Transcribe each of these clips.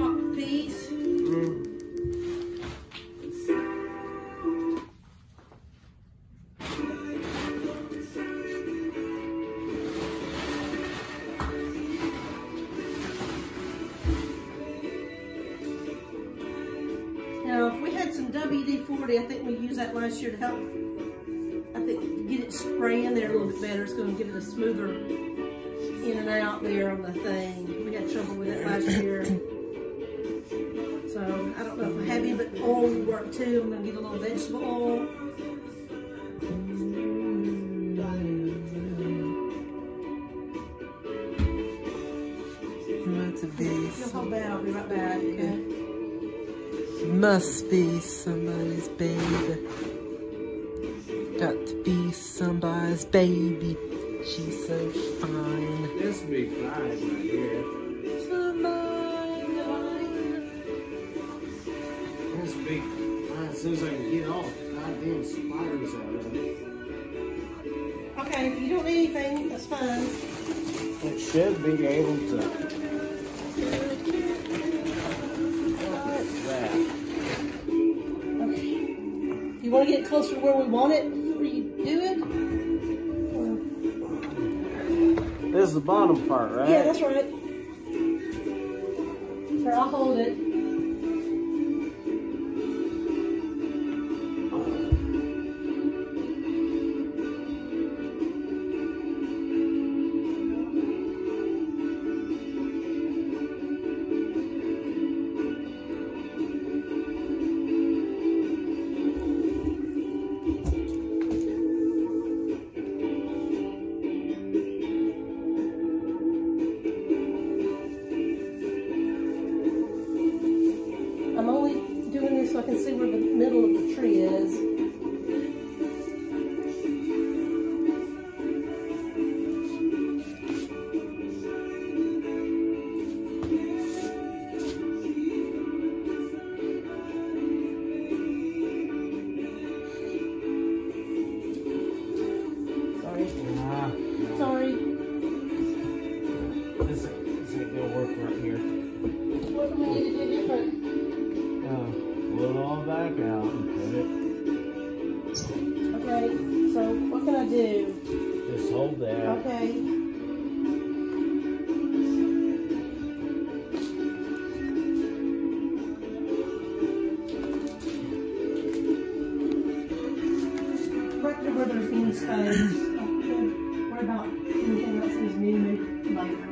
top piece. Now, if we had some WD-40, I think we used that last year to help, I think, get it spray in there a little bit better. It's going to give it a smoother in and out there on the thing. We had trouble with it last year. So, I don't know if I have any, but oil would work too. I'm going to get a little vegetable oil. You'll hold that, I'll be right back, okay? Must be somebody's baby. Got to be somebody's baby. She's so fine. This would be fine right here. Somebody. This would be fine as soon as I can get all the goddamn spiders out of it. Okay, if you don't need anything, that's fine. It should be able to. You want to get it closer to where we want it before you do it? This is the bottom part, right? Yeah, that's right. Here, I'll hold it. I'm only doing this so I can see where the middle of the tree is. Sorry. Sorry. This ain't gonna work right here. What do we need to do different? Pull it all back out and put it. Okay, so what can I do? Just hold that. Okay. Right there where there's any space. What about anything else is new later?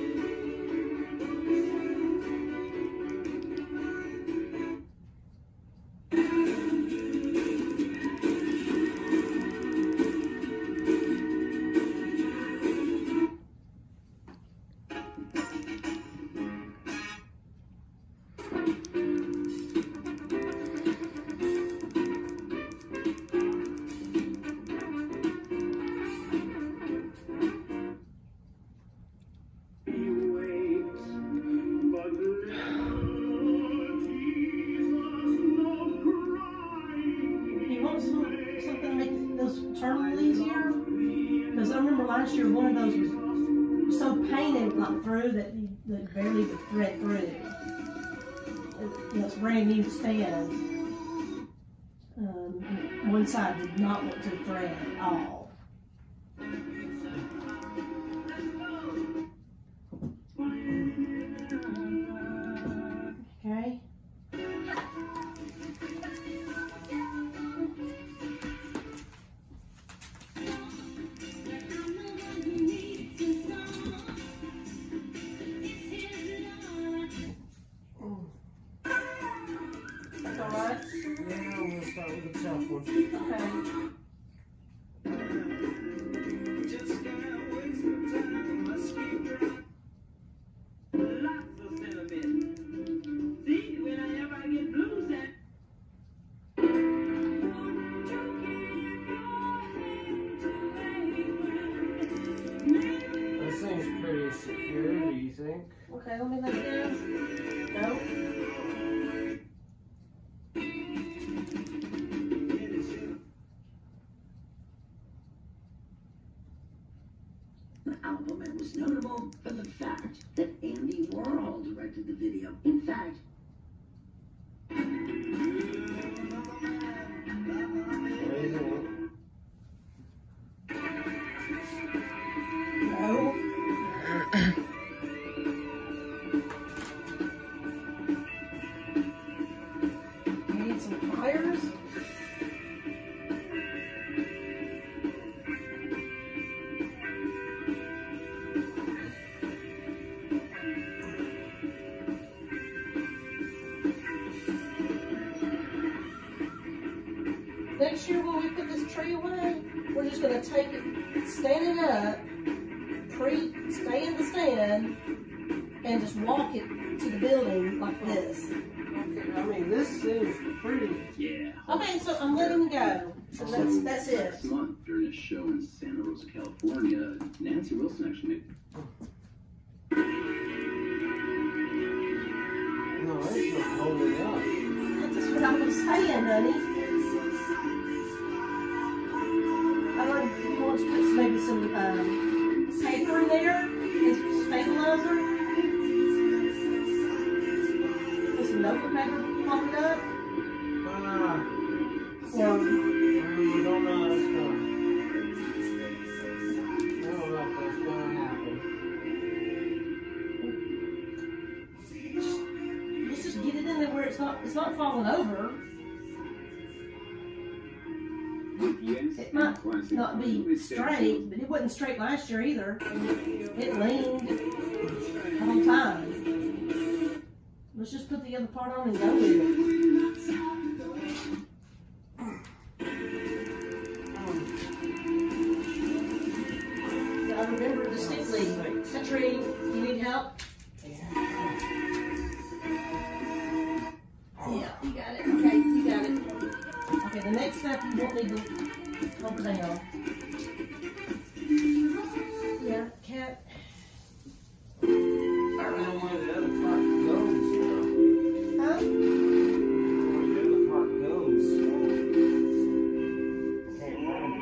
Turn easier? Because I remember last year one of those was so painted like through that you barely could thread through. It's brand new stand. One side did not want to thread at all. Okay. That's all right? Yeah, I'm gonna start with the tough one. Okay. That seems pretty secure, do you think? Okay, let me lay it down. No. next year when we put this tree away, we're just gonna take it, stand it up, stay in the stand, and just walk it to the building like this. Okay, I mean, this seems pretty. Yeah. Okay, so I'm letting you go. So that's it. Last month, during a show in Santa Rosa, California, Nancy Wilson actually made. No, it's not holding up. That's just what I was saying, honey. I like you want to put maybe some paper in there and stabilizer. Put some notebook paper, pop it up. I don't know if that's gonna happen. Let's just get it in there where it's not falling over. It might not be straight, but it wasn't straight last year either. It leaned the whole time. Let's just put the other part on and go with it. Gotta remember the stick lead. Century, you need help? Yeah, you got it. Okay, you got it. Okay, the next step, you won't need to hold it down. Yeah, cat. I don't know where the other part goes now. Huh? Where the other part goes. I can't find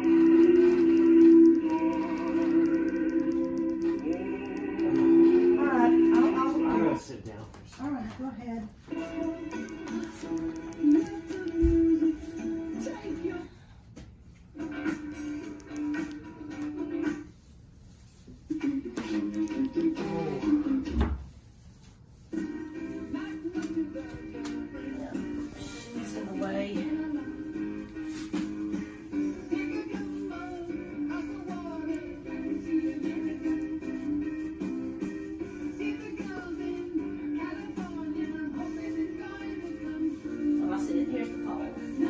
it. Alright, I'm gonna sit down for a second. alright, go ahead. It's in the way. Oh, I see it. Here's the pole.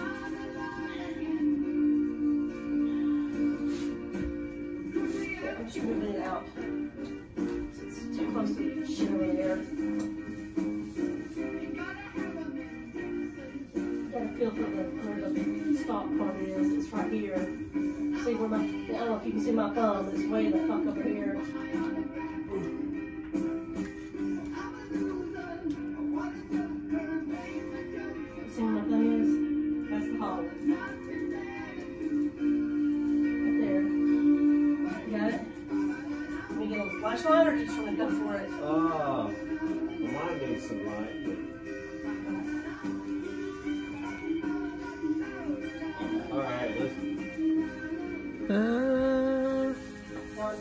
Yeah, I'm just moving it out. It's too close to the shit over there. Gotta feel for where the stalk part is. It's right here. See where my, I don't know if you can see my thumb, it's way the fuck over here. See where my thumb is? That's the hole. Right there. You got it? Let me get a little flashlight or do you just want to go for it? Mine needs some light, but. Alright, let's. One.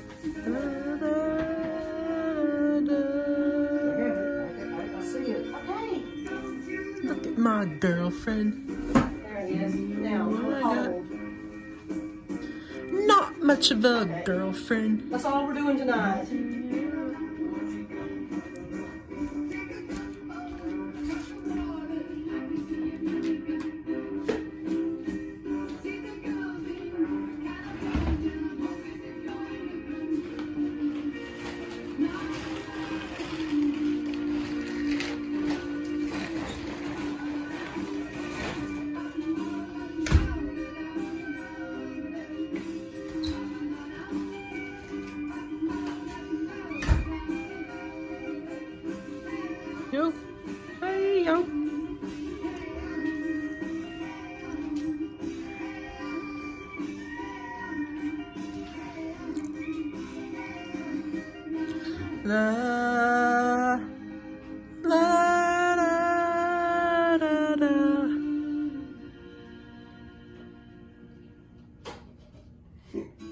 I see it. Okay. Look at my girlfriend. There it is. Now, hold. Not much of a Okay. girlfriend. That's all we're doing tonight. Yo. Hey, yo. La, la, da, da, da.